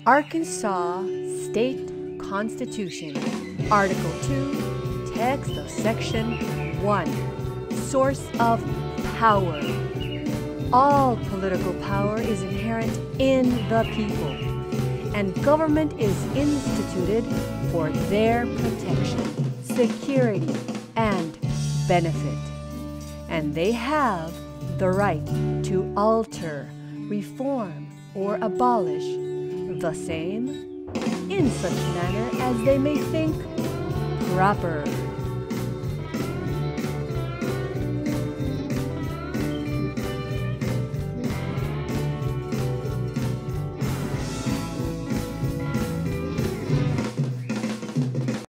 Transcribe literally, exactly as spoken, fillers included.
Arkansas State Constitution, Article two, text of Section one, Source of Power. All political power is inherent in the people, and government is instituted for their protection, security, and benefit. And they have the right to alter, reform, or abolish the same in such manner as they may think proper.